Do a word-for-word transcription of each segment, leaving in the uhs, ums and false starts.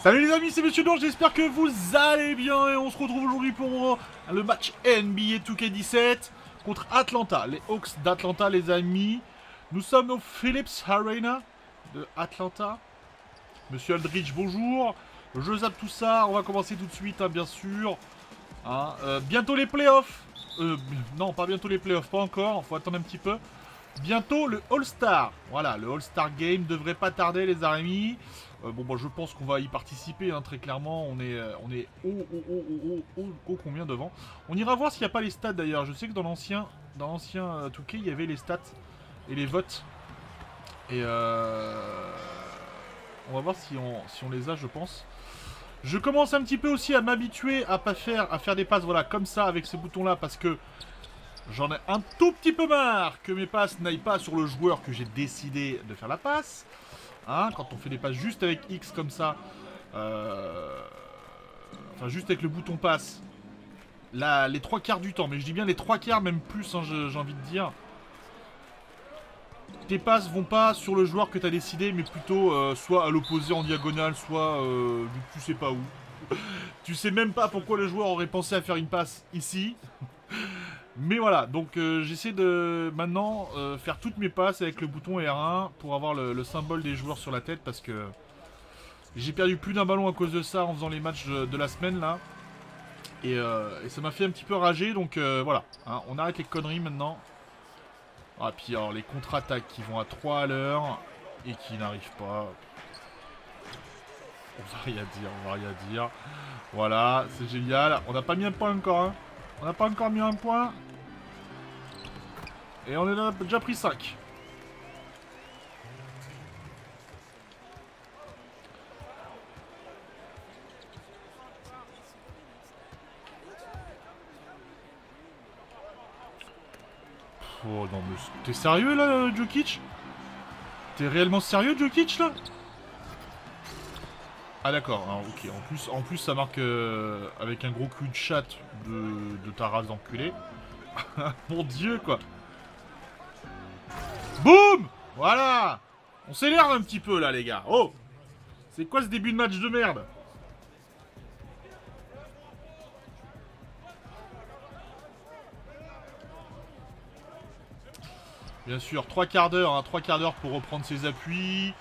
Salut les amis, c'est Monsieur Nour, j'espère que vous allez bien et on se retrouve aujourd'hui pour le match N B A deux K dix-sept contre Atlanta, les Hawks d'Atlanta les amis. Nous sommes au Philips Arena de Atlanta. Monsieur Aldridge, bonjour. Je zappe tout ça, on va commencer tout de suite, hein, bien sûr. Hein, euh, bientôt les playoffs. Euh, non, pas bientôt les playoffs, pas encore, faut attendre un petit peu. Bientôt le All-Star. Voilà, le All-Star Game devrait pas tarder les amis. Euh, bon, bah, je pense qu'on va y participer, hein, très clairement. On est, euh, on est haut, haut, haut, haut, haut, haut, haut, combien devant. On ira voir s'il n'y a pas les stats d'ailleurs. Je sais que dans l'ancien dans l'ancien euh, deux K, il y avait les stats et les votes. Et euh, on va voir si on, si on les a, je pense. Je commence un petit peu aussi à m'habituer à pas faire, à faire des passes, voilà, comme ça, avec ce bouton-là, parce que j'en ai un tout petit peu marre que mes passes n'aillent pas sur le joueur que j'ai décidé de faire la passe. Hein, quand on fait des passes juste avec X comme ça, euh... enfin juste avec le bouton passe, là, les trois quarts du temps, mais je dis bien les trois quarts, même plus, hein, j'ai envie de dire. Tes passes vont pas sur le joueur que tu as décidé, mais plutôt euh, soit à l'opposé en diagonale, soit euh, tu sais pas où. Tu sais même pas pourquoi le joueur aurait pensé à faire une passe ici. Mais voilà, donc euh, j'essaie de maintenant euh, faire toutes mes passes avec le bouton R un pour avoir le, le symbole des joueurs sur la tête parce que j'ai perdu plus d'un ballon à cause de ça en faisant les matchs de, de la semaine là. Et, euh, et ça m'a fait un petit peu rager, donc euh, voilà, hein, on arrête les conneries maintenant. Ah, puis alors les contre-attaques qui vont à trois à l'heure et qui n'arrivent pas. On va rien dire, on va rien dire. Voilà, c'est génial. On n'a pas mis un point encore, hein. On n'a pas encore mis un point. Et on a déjà pris cinq. Oh non mais... T'es sérieux là, Jokic? T'es réellement sérieux, Jokic, là? Ah d'accord, hein, ok. En plus, en plus ça marque euh, avec un gros cul de chat de, de ta race d'enculé. Mon dieu, quoi. Boum! Voilà! On s'énerve un petit peu, là, les gars. Oh! C'est quoi ce début de match de merde? Bien sûr, trois quarts d'heure, hein, trois quarts d'heure pour reprendre ses appuis.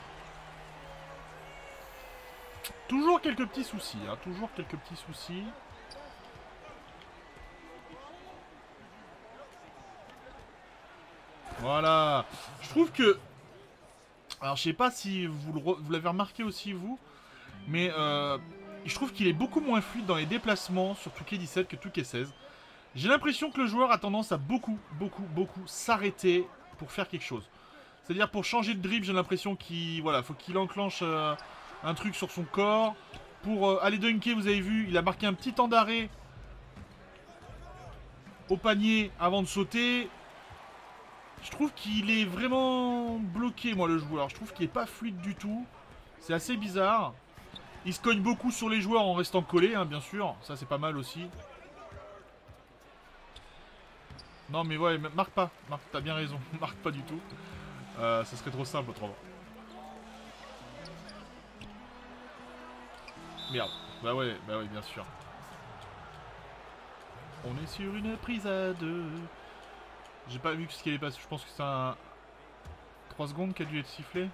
Toujours quelques petits soucis, hein, toujours quelques petits soucis. Voilà. Je trouve que... Alors, je sais pas si vous l'avez remarqué aussi, vous. Mais euh, je trouve qu'il est beaucoup moins fluide dans les déplacements sur deux K dix-sept que deux K seize. J'ai l'impression que le joueur a tendance à beaucoup, beaucoup, beaucoup s'arrêter pour faire quelque chose. C'est-à-dire pour changer de dribble, j'ai l'impression qu'il voilà, faut qu'il enclenche euh, un truc sur son corps. Pour euh, aller dunker, vous avez vu, il a marqué un petit temps d'arrêt au panier avant de sauter. Je trouve qu'il est vraiment bloqué, moi, le joueur. Je trouve qu'il est pas fluide du tout. C'est assez bizarre. Il se cogne beaucoup sur les joueurs en restant collé, hein, bien sûr. Ça, c'est pas mal aussi. Non, mais ouais, marque pas. Marque, t'as bien raison. Marque pas du tout. Euh, ça serait trop simple autrement. Merde. Bah ouais, bah ouais, bien sûr. On est sur une prise à deux. J'ai pas vu ce qui allait passer. Je pense que c'est un... trois secondes qui a dû être sifflé.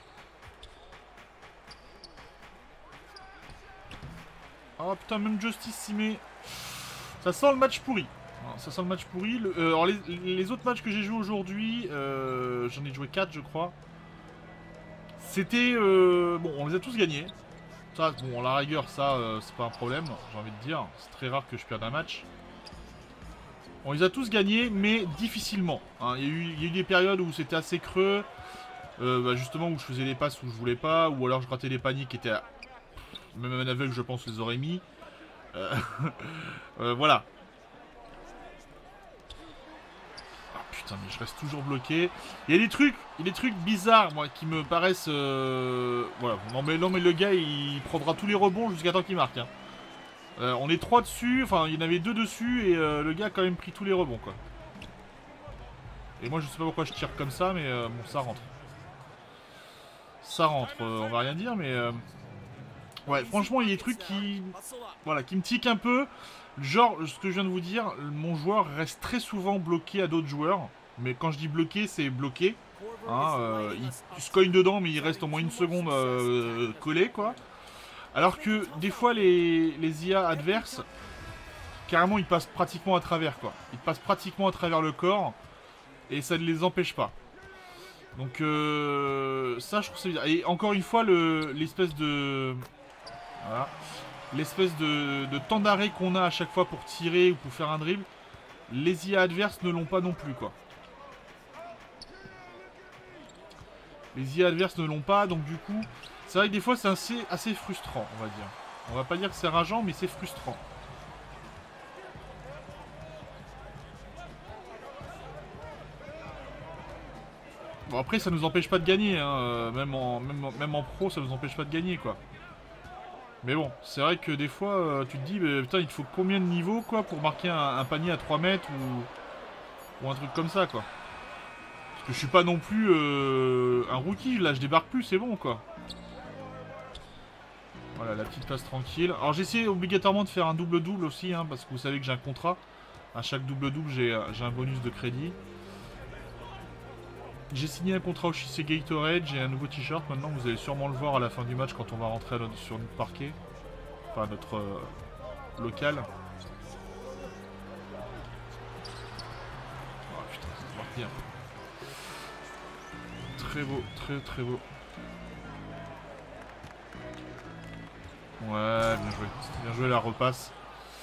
Oh putain, même Justice s'y met. Ça sent le match pourri. Ça sent le match pourri. Le, euh, alors les, les autres matchs que j'ai joué aujourd'hui, euh, j'en ai joué quatre je crois. C'était... Euh, bon, on les a tous gagnés. Ça, bon, la rigueur, ça, euh, c'est pas un problème, j'ai envie de dire. C'est très rare que je perde un match. On les a tous gagnés, mais difficilement. Hein. Il y a eu, il y a eu des périodes où c'était assez creux. Euh, bah, justement, où je faisais les passes où je voulais pas. Ou alors je ratais les paniers qui étaient... À... Même un aveugle, je pense, les aurait mis. Euh, euh, voilà. Putain, mais je reste toujours bloqué. Il y a des trucs, il y a des trucs bizarres, moi, qui me paraissent... Euh... Voilà, non mais, non mais le gars, il prendra tous les rebonds jusqu'à temps qu'il marque. Hein. Euh, on est trois dessus, enfin, il y en avait deux dessus, et euh, le gars a quand même pris tous les rebonds, quoi. Et moi, je sais pas pourquoi je tire comme ça, mais euh, bon, ça rentre. Ça rentre, euh, on va rien dire, mais... Euh... Ouais, franchement, il y a des trucs qui... Voilà, qui me tiquent un peu. Genre, ce que je viens de vous dire, mon joueur reste très souvent bloqué à d'autres joueurs. Mais quand je dis bloqué, c'est bloqué. Hein, euh, il, il se cogne dedans, mais il reste au moins une seconde euh, collé, quoi. Alors que, des fois, les, les I A adverses, carrément, ils passent pratiquement à travers, quoi. Ils passent pratiquement à travers le corps, et ça ne les empêche pas. Donc, euh, ça, je trouve ça bizarre. Et encore une fois, l'espèce de... Voilà. L'espèce de, de temps d'arrêt qu'on a à chaque fois pour tirer ou pour faire un dribble, les I A adverses ne l'ont pas non plus, quoi. Les I A adverses ne l'ont pas, donc du coup, c'est vrai que des fois c'est assez, assez frustrant, on va dire. On va pas dire que c'est rageant, mais c'est frustrant. Bon, après, ça nous empêche pas de gagner, hein. Même en, même, même en pro, ça nous empêche pas de gagner, quoi. Mais bon, c'est vrai que des fois, euh, tu te dis, bah, putain, il te faut combien de niveaux, quoi, pour marquer un, un panier à trois mètres ou, ou un truc comme ça, quoi. Parce que je suis pas non plus euh, un rookie, là, je débarque plus, c'est bon, quoi. Voilà, la petite passe tranquille. Alors, j'ai essayé obligatoirement de faire un double-double aussi, hein, parce que vous savez que j'ai un contrat. À chaque double-double, j'ai un bonus de crédit. J'ai signé un contrat au chez Gatorade, j'ai un nouveau t-shirt maintenant, vous allez sûrement le voir à la fin du match quand on va rentrer notre, sur notre parquet. Enfin, notre euh, local. Oh putain, ça se marque bien. Très beau, très très beau. Ouais, bien joué. Bien joué la repasse.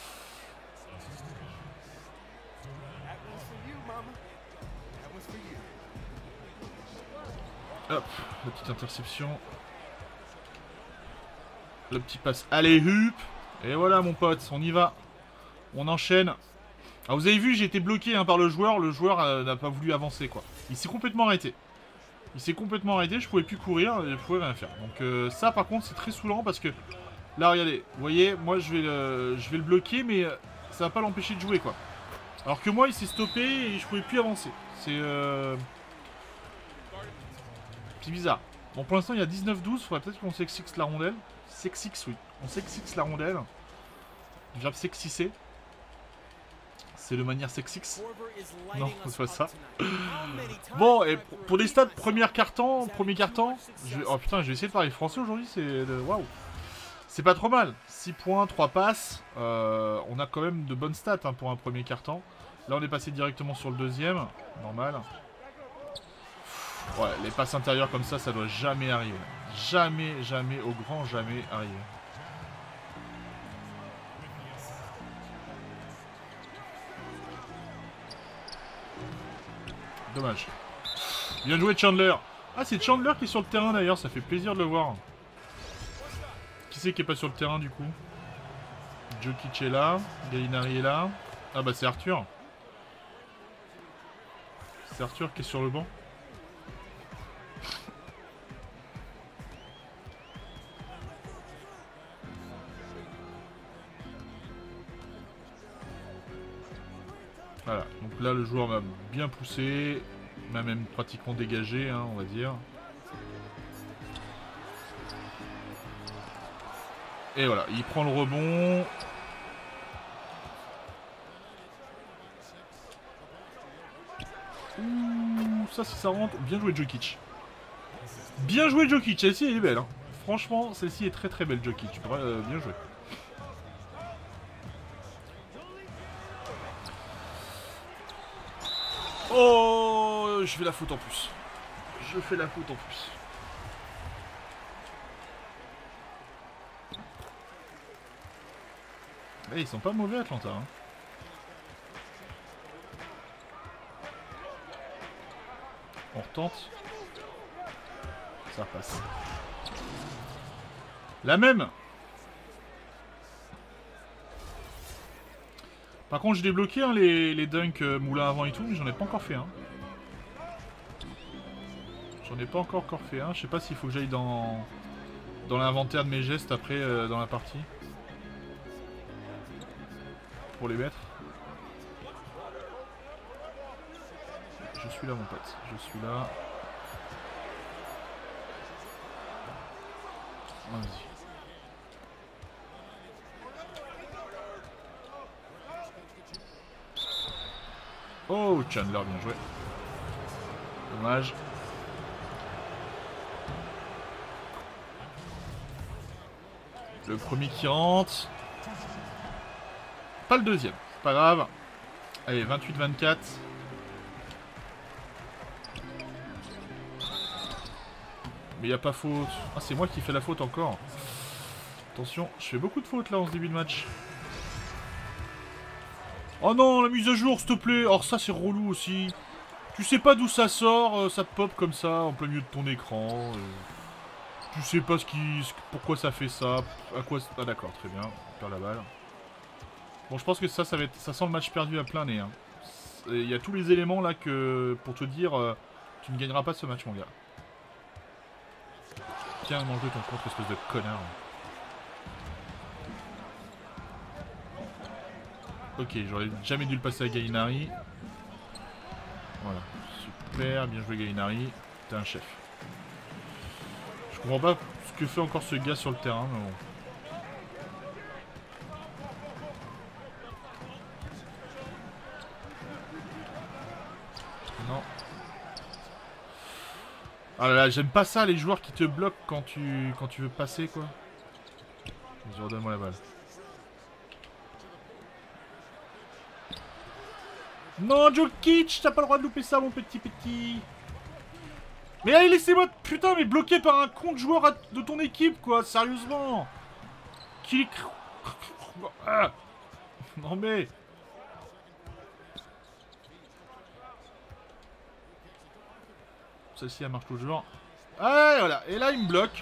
Hop, la petite interception. Le petit passe. Allez, hup. Et voilà, mon pote, on y va. On enchaîne. Alors, vous avez vu, j'ai été bloqué hein, par le joueur. Le joueur euh, n'a pas voulu avancer, quoi. Il s'est complètement arrêté. Il s'est complètement arrêté. Je pouvais plus courir. Je pouvais rien faire. Donc, euh, ça, par contre, c'est très saoulant parce que... Là, regardez. Vous voyez, moi, je vais le, je vais le bloquer, mais ça va pas l'empêcher de jouer, quoi. Alors que moi, il s'est stoppé et je pouvais plus avancer. C'est... Euh... C'est bizarre. Bon, pour l'instant, il y a dix-neuf douze. Faudrait peut-être qu'on sexixe la rondelle. Sexixe, oui. On sexixe la rondelle. Du verbe sexisser. C'est de manière sexix. Non, c'est pas ça. Bon, et pour des stats, première carton, premier carton. Je... Oh putain, je vais essayer de parler français aujourd'hui. C'est... Waouh. C'est pas trop mal. six points, trois passes. Euh, on a quand même de bonnes stats hein, pour un premier carton. Là, on est passé directement sur le deuxième. Normal. Ouais, les passes intérieures comme ça, ça doit jamais arriver. Jamais, jamais, au grand jamais arriver. Dommage. Bien joué Chandler. Ah, c'est Chandler qui est sur le terrain d'ailleurs, ça fait plaisir de le voir. Qui c'est qui est pas sur le terrain du coup? Jokic est là, Gallinari est là. Ah bah c'est Arthur. C'est Arthur qui est sur le banc. Voilà, donc là le joueur m'a bien poussé, m'a même pratiquement dégagé, hein, on va dire. Et voilà, il prend le rebond. Ouh, ça si ça rentre. Bien joué Jokic. Bien joué Jokic, celle-ci elle est belle. Hein. Franchement, celle-ci est très très belle Jokic. Euh, bien joué. Oh, je fais la faute en plus. Je fais la faute en plus. Eh, ils sont pas mauvais Atlanta. Hein. On retente. Ça passe. La même. Par contre, j'ai débloqué hein, les, les dunks euh, moulin avant et tout, mais j'en ai pas encore fait un. Hein. J'en ai pas encore, encore fait un. Hein. Je sais pas s'il faut que j'aille dans, dans l'inventaire de mes gestes après euh, dans la partie. Pour les mettre. Je suis là, mon pote. Je suis là. Vas-y. Oh, Chandler, bien joué. Dommage. Le premier qui rentre. Pas le deuxième. Pas grave. Allez, vingt-huit vingt-quatre. Mais il n'y a pas faute. Ah, c'est moi qui fais la faute encore. Attention, je fais beaucoup de fautes là en ce début de match. Oh non, la mise à jour, s'il te plaît. Or ça, c'est relou aussi. Tu sais pas d'où ça sort, euh, ça pop comme ça en plein milieu de ton écran. Euh, tu sais pas ce qui, ce, pourquoi ça fait ça. À quoi... Ah d'accord, très bien. On perd la balle. Bon, je pense que ça, ça va être, ça sent le match perdu à plein nez. Hein. Il y a tous les éléments là que pour te dire, euh, tu ne gagneras pas ce match, mon gars. Tiens, mange-le ton contre, espèce de connard. Ok, j'aurais jamais dû le passer à Gallinari. Voilà, super, bien joué Gallinari. T'es un chef. Je comprends pas ce que fait encore ce gars sur le terrain, mais bon. Non. Ah là là, j'aime pas ça, les joueurs qui te bloquent quand tu quand tu veux passer, quoi. Vas-y, redonne-moi la balle. Non, Jokic, t'as pas le droit de louper ça, mon petit petit. Mais allez, laissez-moi, putain, mais bloqué par un con de joueur de ton équipe, quoi, sérieusement. Qui... Ah. Non mais... Celle-ci, elle marche toujours. Ah, voilà, et là, il me bloque.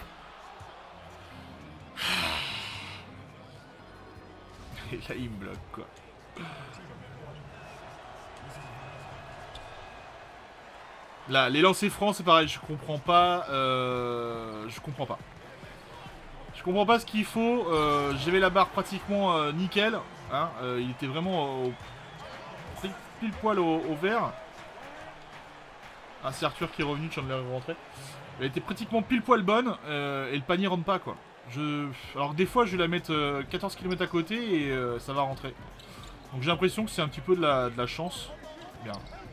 Et là, il me bloque, quoi. Là, les lancers francs, c'est pareil, je comprends pas. Euh, je comprends pas. Je comprends pas ce qu'il faut. Euh, J'avais la barre pratiquement euh, nickel. Hein, euh, il était vraiment au, pile poil au, au vert. Ah, c'est Arthur qui est revenu, Chandler est rentré. Elle était pratiquement pile poil bonne euh, et le panier rentre pas, quoi. Je... Alors des fois, je vais la mettre euh, quatorze kilomètres à côté et euh, ça va rentrer. Donc j'ai l'impression que c'est un petit peu de la, de la chance. Bien.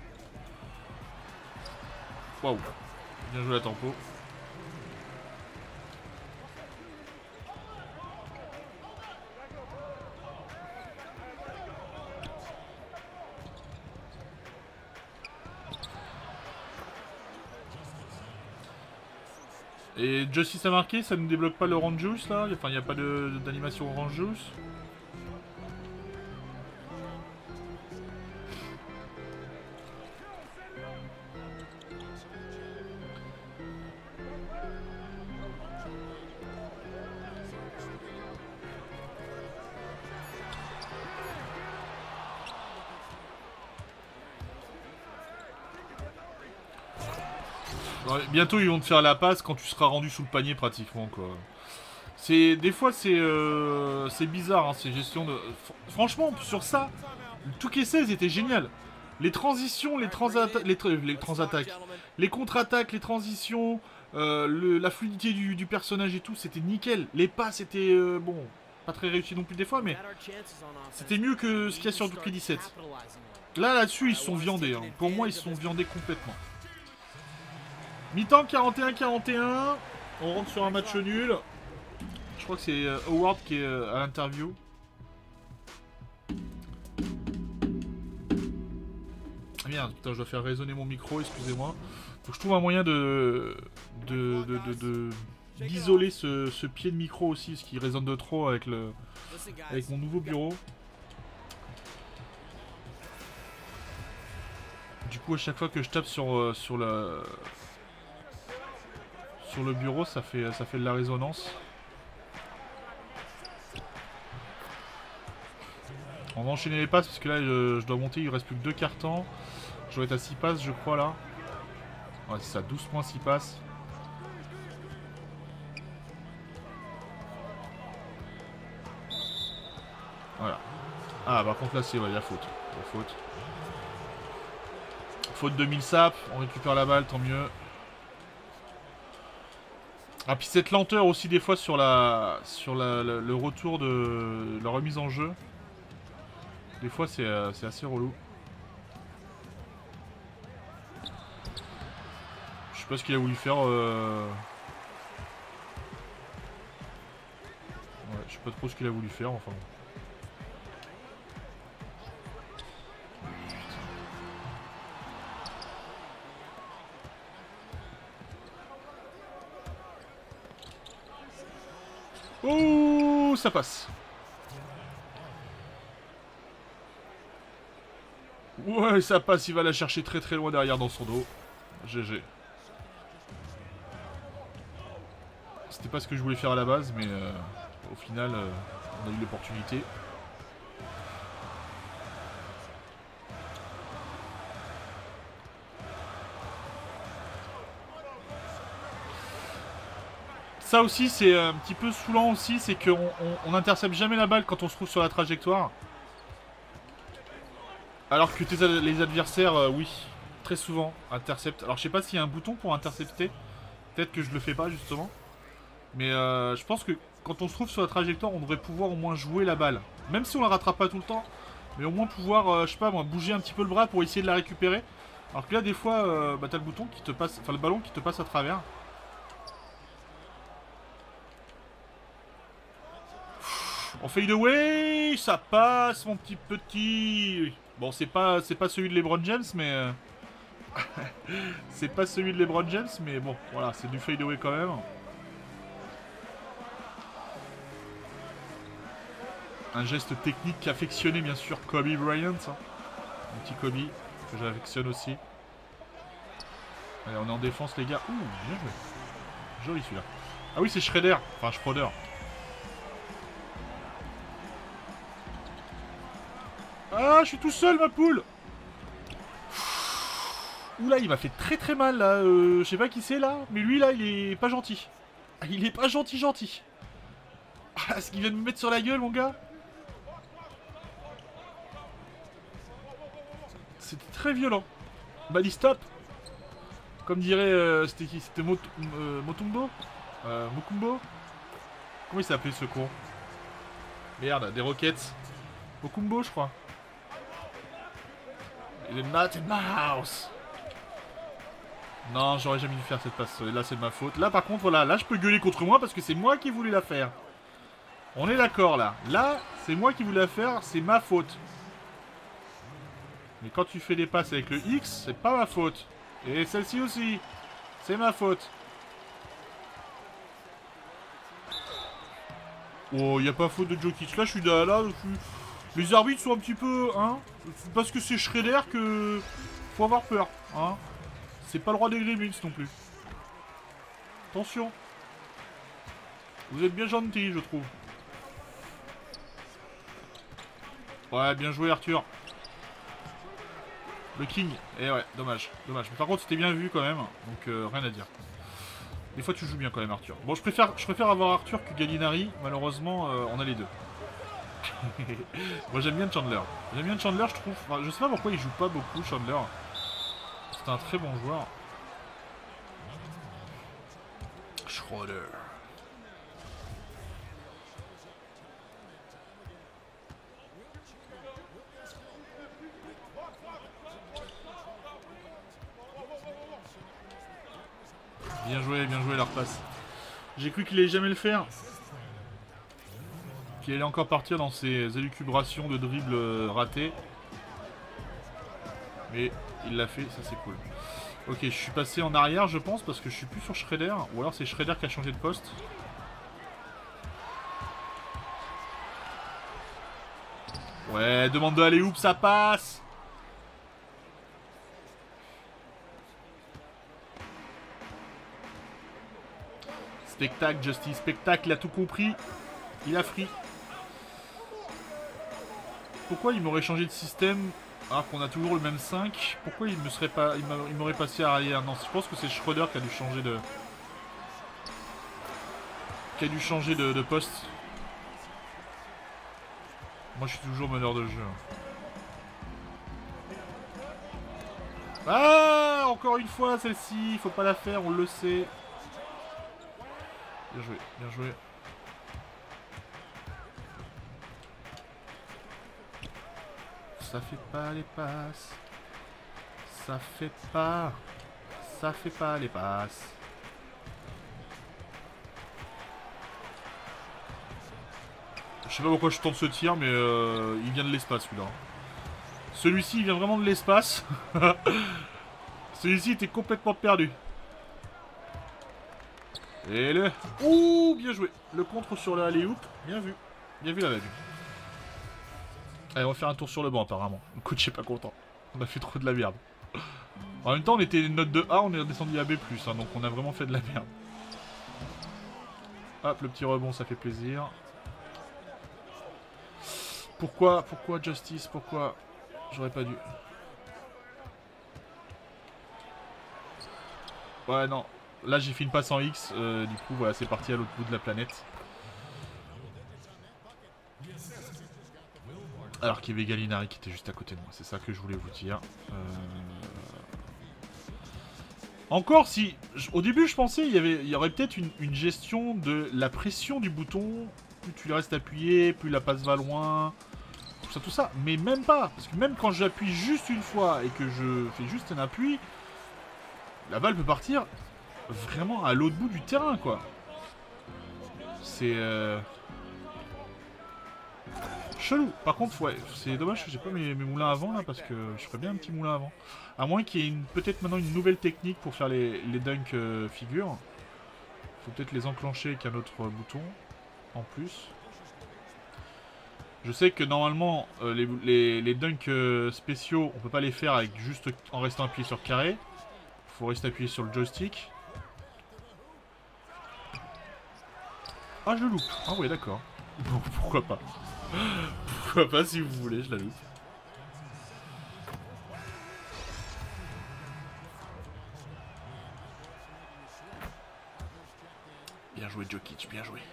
Waouh. Bien joué la tempo. Et Justice a marqué, ça ne débloque pas le Orange Juice là? Enfin, il n'y a pas d'animation Orange Juice? Bientôt ils vont te faire la passe quand tu seras rendu sous le panier pratiquement, quoi. C'est des fois c'est euh, c'est bizarre, hein, ces gestions de. Franchement sur ça, tout K seize était génial. Les transitions, les transattaques, les, tra les transattaques, les contre-attaques, les transitions, euh, le, la fluidité du, du personnage et tout, c'était nickel. Les passes étaient euh, bon, pas très réussis non plus des fois, mais c'était mieux que ce qu'il y a sur Two K dix-sept. Là là-dessus ils se sont viandés. Hein. Pour moi ils se sont viandés complètement. Mi-temps quarante et un quarante et un. On rentre sur un match nul. Je crois que c'est euh, Howard qui est euh, à l'interview. Ah merde, putain, je dois faire résonner mon micro, excusez-moi. Faut que je trouve un moyen de de de de, de d'isoler ce, ce pied de micro aussi, ce qui résonne de trop avec le avec mon nouveau bureau. Du coup, à chaque fois que je tape sur euh, sur la sur le bureau, ça fait ça fait de la résonance. On va enchaîner les passes parce que là je, je dois monter, il reste plus que deux cartons. Je dois être à six passes je crois là. Ouais c'est ça, douze points six passes. Voilà. Ah par contre là c'est, ouais, il y a faute. Il y a faute. Faute de Millsap, on récupère la balle, tant mieux. Ah puis cette lenteur aussi des fois sur la sur la, la, le retour de la remise en jeu. Des fois c'est euh, assez relou. sais pas ce qu'il a voulu faire. Euh... Ouais, je sais pas trop ce qu'il a voulu faire, enfin. Oh, ça passe. Ouais, ça passe, il va la chercher très très loin derrière dans son dos. G G. C'était pas ce que je voulais faire à la base, mais euh, au final, euh, on a eu l'opportunité. Ça aussi, c'est un petit peu saoulant aussi, c'est qu'on on, on intercepte jamais la balle quand on se trouve sur la trajectoire. Alors que tes, les adversaires, euh, oui, très souvent, interceptent. Alors je sais pas s'il y a un bouton pour intercepter. Peut-être que je le fais pas, justement. Mais euh, je pense que quand on se trouve sur la trajectoire, on devrait pouvoir au moins jouer la balle. Même si on la rattrape pas tout le temps. Mais au moins pouvoir, euh, je sais pas moi, bouger un petit peu le bras pour essayer de la récupérer. Alors que là, des fois, euh, bah, t'as le bouton qui te passe, enfin le ballon qui te passe à travers. On fade away, ça passe, mon petit petit. Bon, c'est pas, c'est pas celui de LeBron James, mais euh... c'est pas celui de LeBron James, mais bon, voilà, c'est du fade away quand même. Un geste technique qu'affectionnait bien sûr Kobe Bryant, hein. Un petit Kobe que j'affectionne aussi. Allez, on est en défense, les gars. Ouh, bien joué. Joli celui-là. Ah oui, c'est Shredder. Enfin, Schroeder. Ah, je suis tout seul, ma poule. Oula, il m'a fait très très mal, là. Euh, je sais pas qui c'est, là. Mais lui, là, il est pas gentil. Ah, il est pas gentil, gentil. Ah, est-ce qu'il vient de me mettre sur la gueule, mon gars? C'était très violent. Bally stop. Comme dirait... Euh, c'était qui? C'était Mot euh, Motumbo euh, Mokumbo. Comment il s'appelait, ce con? Merde, des roquettes. Mokumbo, je crois. Il est not in my house. Non, j'aurais jamais dû faire cette passe. Là, c'est de ma faute. Là, par contre, voilà. Là, je peux gueuler contre moi parce que c'est moi qui voulais la faire. On est d'accord, là. Là, c'est moi qui voulais la faire. C'est ma faute. Mais quand tu fais des passes avec le X, c'est pas ma faute. Et celle-ci aussi. C'est ma faute. Oh, il n'y a pas faute de Jokic. Là, je suis là. là je suis... Les arbitres sont un petit peu... Hein, parce que c'est Shredder que... Faut avoir peur. Hein. C'est pas le roi des Gremlins non plus. Attention. Vous êtes bien gentil, je trouve. Ouais, bien joué, Arthur. Le King. Eh ouais, dommage. Dommage. Mais par contre, c'était bien vu quand même. Donc, euh, rien à dire. Des fois, tu joues bien quand même, Arthur. Bon, je préfère, je préfère avoir Arthur que Gallinari. Malheureusement, euh, on a les deux. Moi, j'aime bien Chandler. J'aime bien Chandler, je trouve. Enfin, je sais pas pourquoi il joue pas beaucoup, Chandler. C'est un très bon joueur. Schroeder. Bien joué, bien joué leur passe. J'ai cru qu'il allait jamais le faire. Qu'il allait encore partir dans ses élucubrations de dribble ratés. Mais il l'a fait, ça c'est cool. Ok, je suis passé en arrière, je pense, parce que je suis plus sur Shredder. Ou alors c'est Shredder qui a changé de poste. Ouais, demande de aller oups, ça passe. Spectacle, Justice, spectacle, il a tout compris. Il a free. Pourquoi il m'aurait changé de système alors qu'on a toujours le même cinq? Pourquoi il me serait pas, il m'aurait passé à arrière? Non, je pense que c'est Schroeder qui a dû changer de... Qui a dû changer de, de poste. Moi je suis toujours meneur de jeu. Ah, encore une fois celle-ci, il faut pas la faire, on le sait. Bien joué, bien joué. Ça fait pas les passes. Ça fait pas. ça fait pas les passes. Je sais pas pourquoi je tente ce tir, mais euh, il vient de l'espace celui-là. Celui-ci, il vient vraiment de l'espace. Celui-ci était complètement perdu. Et le... Ouh, bien joué. Le contre sur le alley-oop. Bien vu. Bien vu la vague. Allez, on va faire un tour sur le banc apparemment. Le coach est pas content. On a fait trop de la merde. En même temps, on était note de A, on est redescendu à B plus, hein, donc on a vraiment fait de la merde. Hop, le petit rebond, ça fait plaisir. Pourquoi, pourquoi Justice, pourquoi? J'aurais pas dû. Ouais, non. Là, j'ai fait une passe en X, euh, du coup, voilà, c'est parti à l'autre bout de la planète. Alors qu'il y avait Gallinari qui était juste à côté de moi, c'est ça que je voulais vous dire. Euh... Encore si... Au début, je pensais il y, avait... il y aurait peut-être une, une gestion de la pression du bouton. Plus tu restes appuyé, plus la passe va loin. Tout ça, tout ça. Mais même pas. Parce que même quand j'appuie juste une fois et que je fais juste un appui, la balle peut partir vraiment à l'autre bout du terrain, quoi. C'est... Euh... Chelou. Par contre, ouais, c'est dommage que j'ai pas mes, mes moulins avant, là, parce que je ferais bien un petit moulin avant. À moins qu'il y ait peut-être maintenant une nouvelle technique pour faire les, les dunks euh, figures. Faut peut-être les enclencher avec un autre euh, bouton, en plus. Je sais que normalement, euh, les, les, les dunks euh, spéciaux, on peut pas les faire avec juste en restant appuyé sur carré. Faut rester appuyé sur le joystick. Ah, je le loupe. Ah oui, d'accord. Bon, pourquoi pas. Pourquoi pas, si vous voulez, je la loupe. Bien joué, Jokic, bien joué.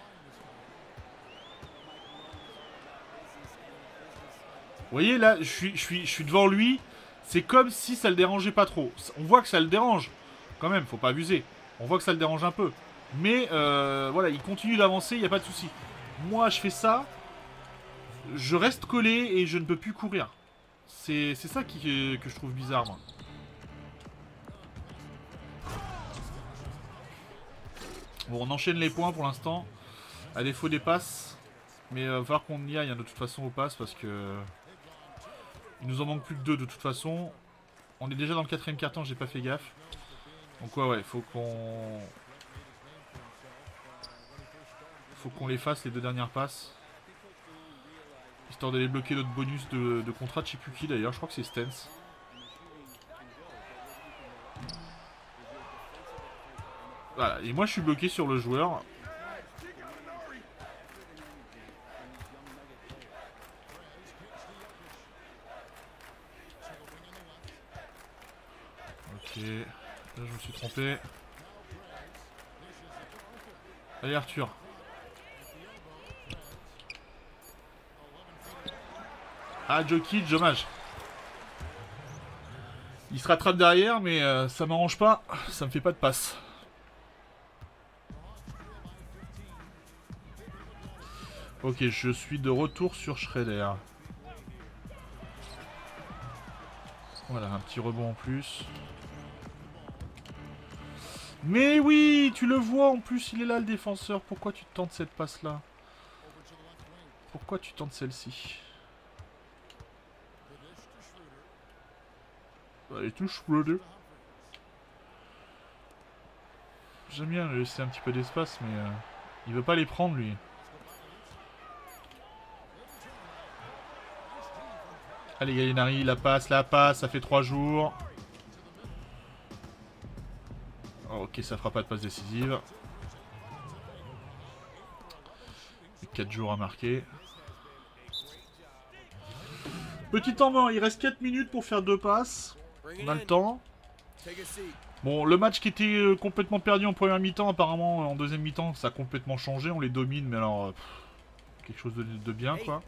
Vous voyez, là, je suis, je suis, je suis devant lui. C'est comme si ça le dérangeait pas trop. On voit que ça le dérange. Quand même, faut pas abuser. On voit que ça le dérange un peu. Mais, euh, voilà, il continue d'avancer, il n'y a pas de souci. Moi, je fais ça. Je reste collé et je ne peux plus courir. C'est ça qui, que je trouve bizarre, moi. Bon, on enchaîne les points pour l'instant. À défaut des passes. Mais il euh, va falloir qu'on y aille hein, de toute façon aux passes parce que... Il nous en manque plus que deux de toute façon. On est déjà dans le quatrième quart-temps, j'ai pas fait gaffe. Donc ouais, ouais, faut qu'on... Faut qu'on les fasse les deux dernières passes. Histoire d'aller bloquer notre bonus de, de contrat, je sais plus qui d'ailleurs, je crois que c'est Stens. Voilà, et moi je suis bloqué sur le joueur. Ok, là je me suis trompé. Allez Arthur. Ah, Jokic, dommage. Il se rattrape derrière, mais euh, ça m'arrange pas. Ça me fait pas de passe. Ok, je suis de retour sur Schroeder. Voilà, un petit rebond en plus. Mais oui, tu le vois en plus, il est là le défenseur. Pourquoi tu tentes cette passe-là? Pourquoi tu tentes celle-ci? Allez, touche Schroeder. J'aime bien laisser un petit peu d'espace, mais euh, il veut pas les prendre lui. Allez Gallinari, la passe, la passe, ça fait trois jours. Oh, ok, ça fera pas de passe décisive. quatre jours à marquer. Petit temps mort, il reste quatre minutes pour faire deux passes. On a le temps. Bon, le match qui était euh, complètement perdu en première mi-temps, apparemment en deuxième mi-temps, ça a complètement changé. On les domine, mais alors... Euh, pff, quelque chose de, de bien, quoi.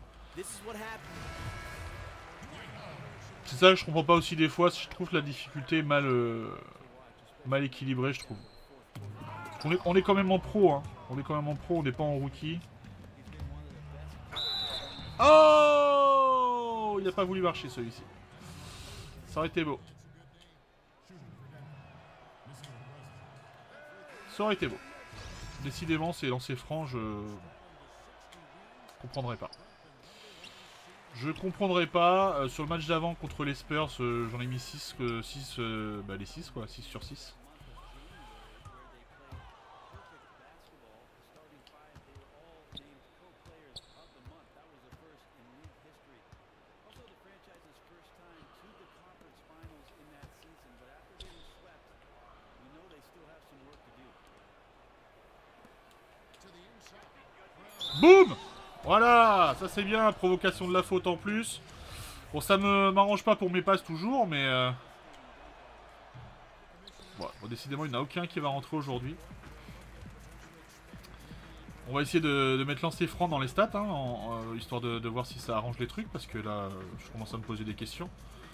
C'est ça que je comprends pas aussi des fois. Je trouve la difficulté mal, euh, mal équilibrée, je trouve. On est, on est quand même en pro, hein. On est quand même en pro, on n'est pas en rookie. Oh! Il n'a pas voulu marcher celui-ci. Ça aurait été beau. Ça aurait été beau. Décidément, ces lancers francs, je... comprendrais pas. Je comprendrais pas. Euh, sur le match d'avant contre les Spurs, euh, j'en ai mis six, euh, six euh, bah les six quoi, six sur six. Boum! Voilà, ça c'est bien, provocation de la faute en plus. Bon, ça me m'arrange pas pour mes passes toujours, mais... Euh... Bon, bon, décidément, il n'y en a aucun qui va rentrer aujourd'hui. On va essayer de, de mettre lancer franc dans les stats, hein, en, en, histoire de, de voir si ça arrange les trucs, parce que là, je commence à me poser des questions.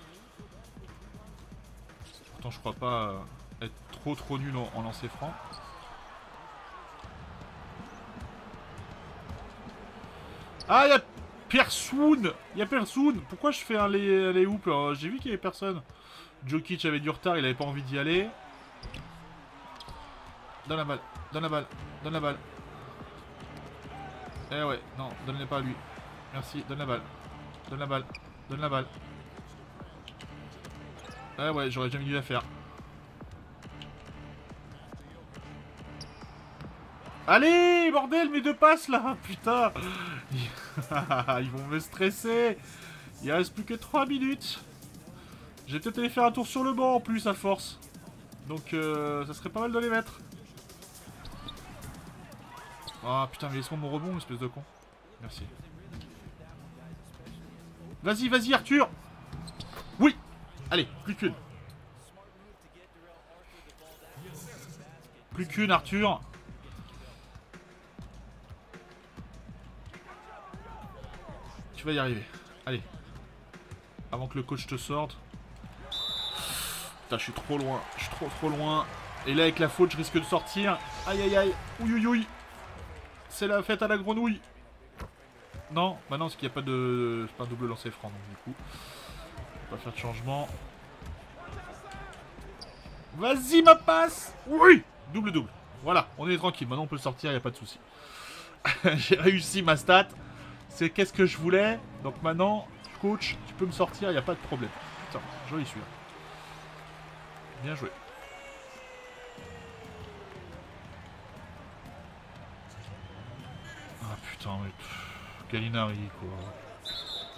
Pourtant, je crois pas être trop trop nul en, en lancer franc. Ah, y'a personne! Y'a personne! Pourquoi je fais un les, les hoops? J'ai vu qu'il y avait personne. Jokic avait du retard, il avait pas envie d'y aller. Donne la balle, donne la balle, donne la balle. Eh ouais, non, donne-la pas à lui. Merci, donne la balle. Donne la balle, donne la balle. Eh ouais, j'aurais jamais dû la faire. Allez, bordel, mes deux passes là, putain. Ils vont me stresser. Il reste plus que trois minutes. Je vais peut-être aller faire un tour sur le banc en plus à force. Donc euh, ça serait pas mal de les mettre. Ah oh, putain, mais laisse-moi mon rebond, espèce de con. Merci. Vas-y, vas-y Arthur. Oui. Allez, plus qu'une. Plus qu'une Arthur. Tu vas y arriver. Allez. Avant que le coach te sorte. Putain, je suis trop loin. Je suis trop trop loin. Et là, avec la faute, je risque de sortir. Aïe aïe aïe. Ouïe ouïe ouïe. C'est la fête à la grenouille. Non, bah non, parce qu'il n'y a pas de... C'est pas un double lancer franc, donc du coup. On va pas faire de changement. Vas-y, ma passe. Oui. Double double. Voilà, on est tranquille. Maintenant, on peut sortir, il n'y a pas de souci. J'ai réussi ma stat. C'est qu'est-ce que je voulais. Donc maintenant, coach, tu peux me sortir, il n'y a pas de problème. Putain, joli celui-là. Bien joué. Ah putain, mais... Pff, Gallinari, quoi.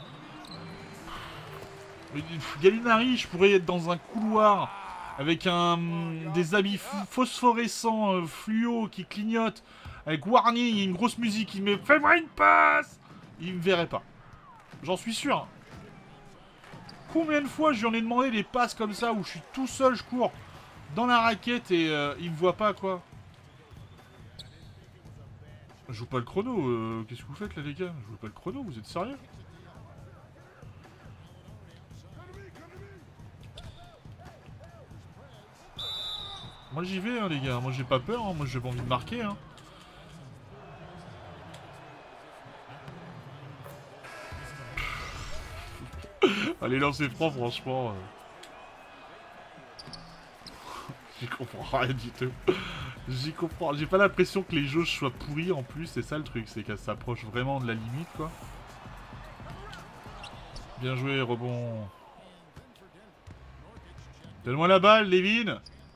Mais, pff, Gallinari, je pourrais être dans un couloir avec un des habits phosphorescents, euh, fluo, qui clignotent, avec warning et une grosse musique. Il me fait moi une passe. Il me verrait pas. J'en suis sûr. Combien de fois je lui en ai demandé des passes comme ça où je suis tout seul, je cours dans la raquette et euh, il me voit pas, quoi. Je joue pas le chrono. Euh, Qu'est-ce que vous faites là, les gars? Je joue pas le chrono, vous êtes sérieux? Moi j'y vais, hein, les gars. Moi j'ai pas peur, hein. Moi j'ai pas envie de marquer, hein. Allez, lancez franc, franchement. Euh... J'y comprends rien du tout. J'y comprends. J'ai pas l'impression que les jauges soient pourris en plus. C'est ça le truc, c'est qu'elle s'approche vraiment de la limite, quoi. Bien joué, rebond. Donne-moi la balle, Levin.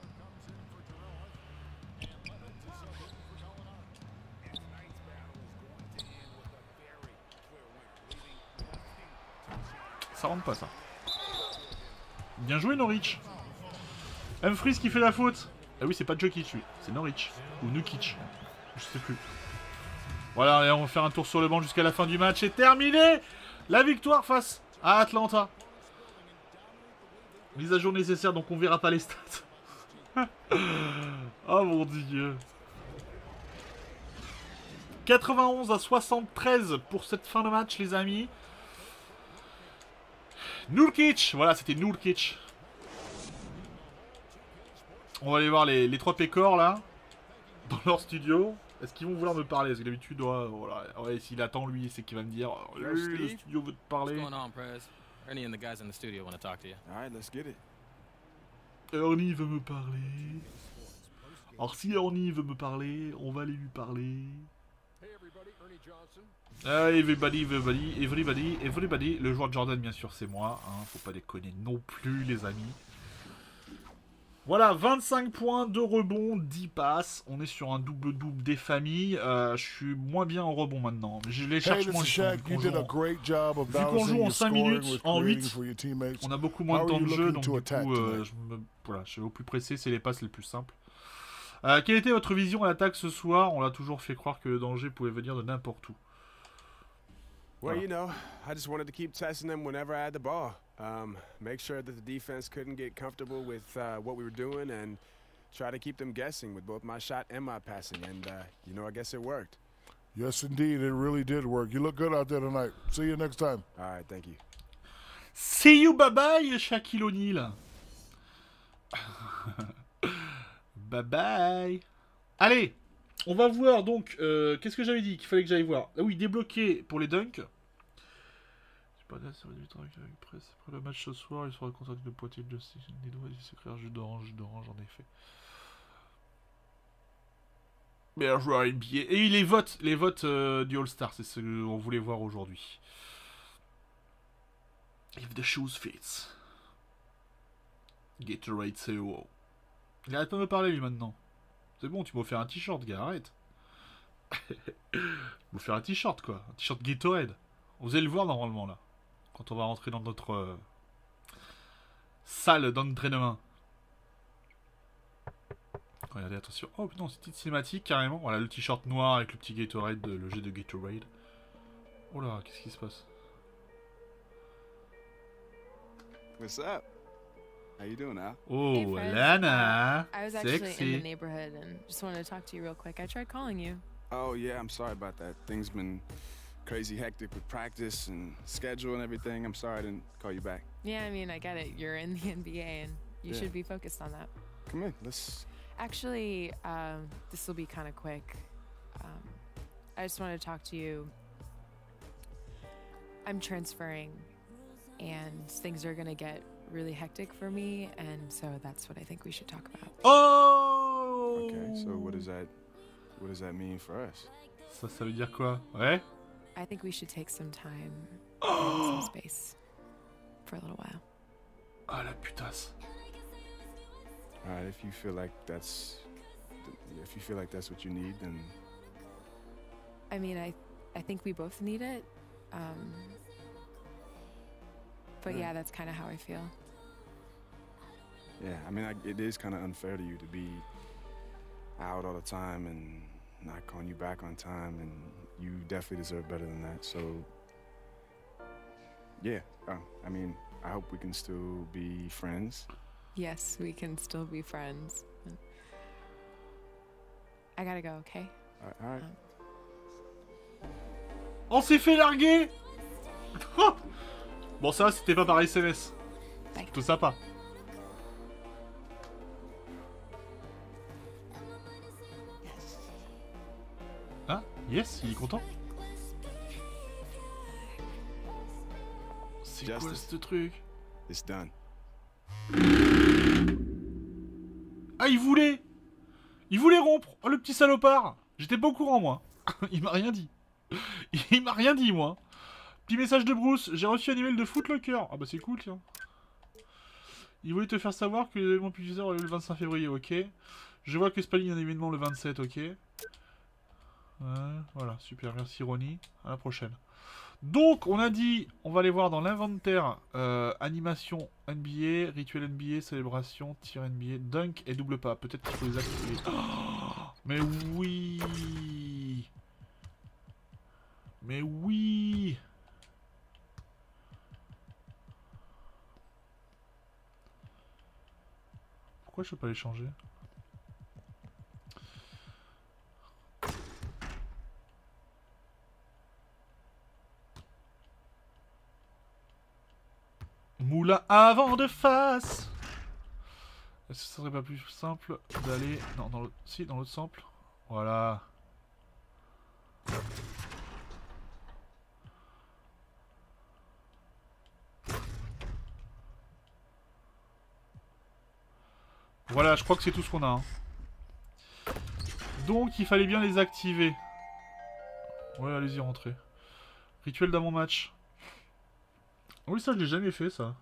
Ça rentre pas, ça. Bien joué, Norwich. Humphries qui fait la faute. Ah oui, c'est pas Jokic, lui. C'est Norwich. Ou Nukic. Je sais plus. Voilà, allez, on va faire un tour sur le banc jusqu'à la fin du match. Et terminé. La victoire face à Atlanta. Mise à jour nécessaire, donc on verra pas les stats. Oh mon dieu. quatre-vingt-onze à soixante-treize pour cette fin de match, les amis. Nurkic. Voilà, c'était Nurkic. On va aller voir les, les trois pécores là, dans leur studio. Est-ce qu'ils vont vouloir me parler? Parce que d'habitude, ouais, voilà. Ouais, s'il attend lui, c'est qu'il va me dire oh, le, le studio veut te parler. Ernie and the guys in the studio want to talk to you. All right, let's get it. Ernie veut me parler. Alors si Ernie veut me parler, on va aller lui parler. Ah, everybody, everybody, everybody, everybody. Le joueur de Jordan, bien sûr, c'est moi. Hein, faut pas déconner non plus, les amis. Voilà, vingt-cinq points, deux rebonds, dix passes. On est sur un double-double des familles. Euh, je suis moins bien en rebond maintenant. Je les cherche moins. Vu qu'on joue, en... joue en cinq minutes, en huit, on a beaucoup moins de temps de jeu. Donc du coup, euh, je me... voilà, je suis au plus pressé, c'est les passes les plus simples. Euh, quelle était votre vision à l'attaque ce soir? On l'a toujours fait croire que le danger pouvait venir de n'importe où. Well, you know, I just wanted to keep testing them whenever I had the ball. Um, make sure that the defense couldn't get comfortable with uh, what we were doing and try to keep them guessing with both my shot and my passing. And, uh, you know, I guess it worked. Yes, indeed. It really did work. You look good out there tonight. See you next time. All right, thank you. See you, bye-bye, Shaquille O'Neal. Bye-bye. Allez, on va voir donc... Euh, Qu'est-ce que j'avais dit qu'il fallait que j'aille voir? Ah oui, débloquer pour les dunks. Pas de la série du avec presse. Après le match ce soir, il sera concerté de Poitiers de Justice. Les doigts du secret, jus d'orange, jus d'orange en effet. Meilleur joueur N B A. Et les votes, les votes euh, du All-Star, c'est ce qu'on voulait voir aujourd'hui. If the shoes fits. Gatorade C O O. Il arrête pas de me parler lui maintenant. C'est bon, tu m'as offert un t-shirt, gars, arrête. Tu m'as offert un t-shirt quoi. Un t-shirt Gatorade. Vous allez le voir normalement là. Quand on va rentrer dans notre euh, salle d'entraînement. Regardez, attention. Oh non, c'est petite cinématique carrément. Voilà, le t-shirt noir avec le petit Gatorade, le jet de Gatorade. Oh là, qu'est-ce qui se passe? What's up? How you doing, Al? Oh, Hey, Fred. Lana. Uh, I was actually in the Sexy. neighborhood and just wanted to talk to you real quick. I tried calling you. Oh, yeah, I'm sorry about that. Things been crazy hectic with practice and schedule and everything. I'm sorry I didn't call you back. Yeah, I mean, I get it. You're in the N B A and you Yeah. should be focused on that. Come in, let's... Actually, um, this will be kind of quick. Um, I just wanted to talk to you. I'm transferring and things are going to get really hectic for me, and so that's what I think we should talk about. Oh. Okay, so what does that... What does that mean for us? Ça, ça veut dire quoi? Ouais. I think we should take some time and some space for a little while. Ah, la putasse. All right, if you feel like that's... If you feel like that's what you need, then... I mean, I, I think we both need it. Um, but yeah, that's kind of how I feel. Yeah, I mean, I, it is kind of unfair to you to be out all the time and not calling you back on time, and you definitely deserve better than that. So, yeah, uh, I mean, I hope we can still be friends. Yes, we can still be friends. I gotta go, okay? All right. All right. Um, On s'est fait larguer. Bon, ça, c'était pas par S M S. Bye. Tout sympa. Ah, yes, il est content. C'est quoi Justice. ce truc? It's done. Ah, il voulait. Il voulait rompre. Oh, le petit salopard. J'étais pas au courant, moi. Il m'a rien dit. Il m'a rien dit, moi. Petit message de Bruce. J'ai reçu un email de Footlocker. Ah bah c'est cool, tiens. Il voulait te faire savoir que l'événement publicitaire aura lieu le vingt-cinq février, ok. Je vois que Spalling a un événement le vingt-sept, ok. Ouais, voilà, super, merci Ronnie. À la prochaine. Donc, on a dit, on va aller voir dans l'inventaire euh, animation N B A, rituel N B A, célébration, tir N B A, dunk et double pas. Peut-être qu'il faut les activer. Oh, mais oui. Mais oui. Pourquoi je peux pas les changer? Moulin avant de face. Est-ce que ce serait pas plus simple d'aller... Non, dans l'autre... Si, dans l'autre sample. Voilà. Voilà, je crois que c'est tout ce qu'on a. Hein. Donc, il fallait bien les activer. Ouais, allez-y, rentrez. Rituel d'avant-match. Oui, ça, je l'ai jamais fait, ça.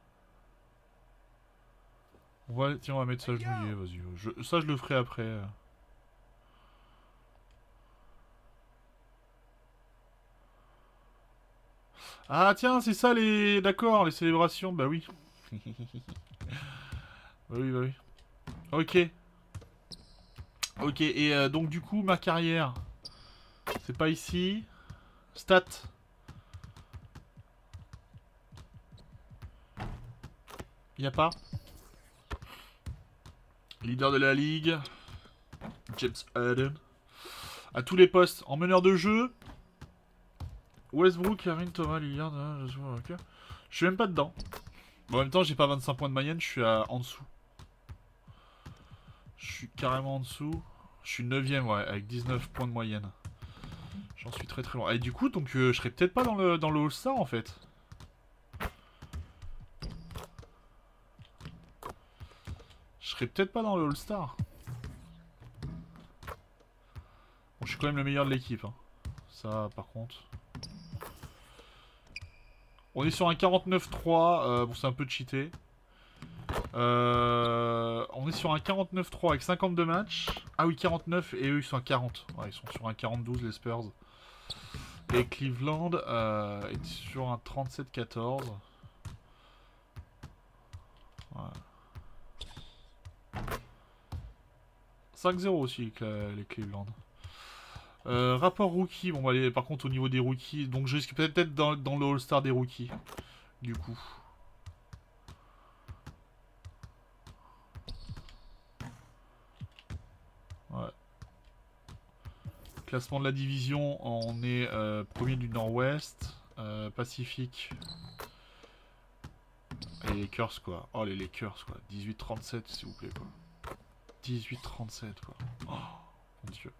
On va... Tiens, on va mettre ça genouillé, vas-y. Je... Ça, je le ferai après. Ah, tiens, c'est ça, les... D'accord, les célébrations. Bah oui. Bah oui, bah oui. Ok. Ok, et euh, donc, du coup, ma carrière... C'est pas ici. Stats. Y a pas. Leader de la ligue. James Harden. À tous les postes. En meneur de jeu. Westbrook, Karim, Thomas, Lillard. Je suis, okay. Je suis même pas dedans. Bon, en même temps, j'ai pas vingt-cinq points de moyenne. Je suis à... en dessous. Je suis carrément en dessous. Je suis neuvième, ouais, avec dix-neuf points de moyenne. J'en suis très très loin. Et du coup, donc, euh, je serais peut-être pas dans le, dans le All-Star, en fait. Je serais peut-être pas dans le All-Star. Bon, je suis quand même le meilleur de l'équipe. Hein. Ça, par contre. On est sur un quarante-neuf trois. Euh, bon, c'est un peu cheaté. Euh, on est sur un quarante-neuf trois avec cinquante-deux matchs. Ah oui, quarante-neuf et eux, ils sont à quarante. Ouais, ils sont sur un quarante douze, les Spurs. Et Cleveland euh, est sur un trente-sept quatorze. Ouais. cinq zéro aussi avec la, les Cleveland. Euh, rapport rookie, bon bah les, par contre au niveau des rookies, donc je risque peut-être d'être dans, dans le All-Star des rookies. Du coup. Ouais. Classement de la division, on est euh, premier du Nord-Ouest. Euh, Pacifique. Et les Lakers quoi. Oh les Lakers quoi. dix-huit trente-sept s'il vous plaît quoi. dix-huit trente-sept quoi. Oh mon dieu.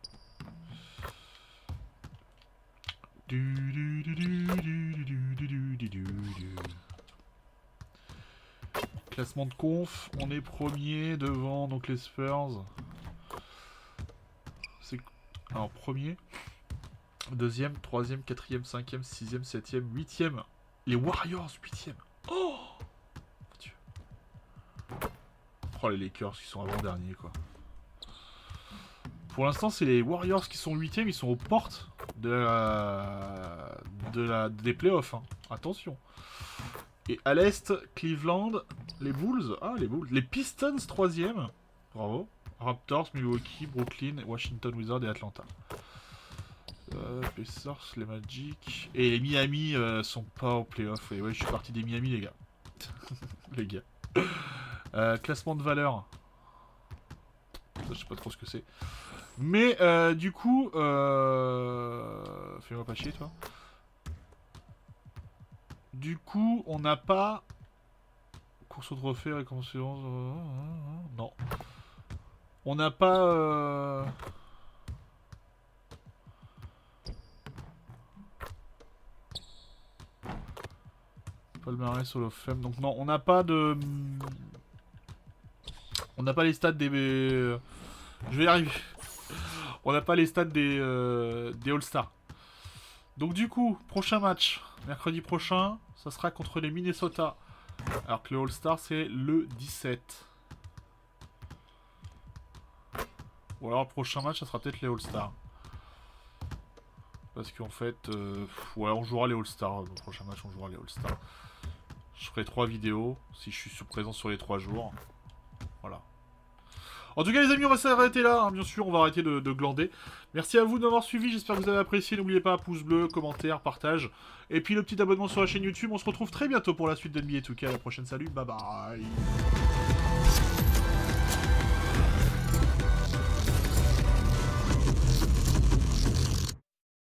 Du, du, du, du, du, du, du, du, du, du. Classement de conf, on est premier devant donc les Spurs. C'est alors premier, deuxième, troisième, quatrième, cinquième, sixième, septième, huitième. Les Warriors huitième. Oh mon dieu. Oh les Lakers qui sont avant-derniers quoi. Pour l'instant c'est les Warriors qui sont huitième, ils sont aux portes de la... De la... des playoffs. Hein. Attention. Et à l'est, Cleveland, les Bulls. Ah les Bulls. Les Pistons troisième. Bravo. Raptors, Milwaukee, Brooklyn, Washington Wizards et Atlanta. Euh, Pacers, les Magic. Et les Miami euh, sont pas aux playoffs. Et ouais, je suis parti des Miami les gars. les gars. Euh, classement de valeur. Ça, je sais pas trop ce que c'est. Mais euh, du coup, euh... fais-moi pas chier toi. Du coup, on n'a pas course au trophée, récompense. Non. On n'a pas. Euh... Palmarès Hall of Fame. Donc non, on n'a pas de. On n'a pas les stats des. Je vais y arriver. On n'a pas les stats des, euh, des All-Stars. Donc du coup, prochain match, mercredi prochain, ça sera contre les Minnesota. Alors que le All-Star, c'est le dix-sept. Ou alors le prochain match, ça sera peut-être les All-Stars. Parce qu'en fait, euh, ouais, on jouera les All-Stars. Le prochain match, on jouera les All-Stars. Je ferai trois vidéos, si je suis sur présent sur les trois jours. Voilà. En tout cas les amis, on va s'arrêter là, hein. Bien sûr, on va arrêter de, de glander. Merci à vous de m'avoir suivi, j'espère que vous avez apprécié. N'oubliez pas, pouce bleu, commentaire, partage. Et puis le petit abonnement sur la chaîne YouTube. On se retrouve très bientôt pour la suite d'N B A deux K. À la prochaine, salut, bye bye.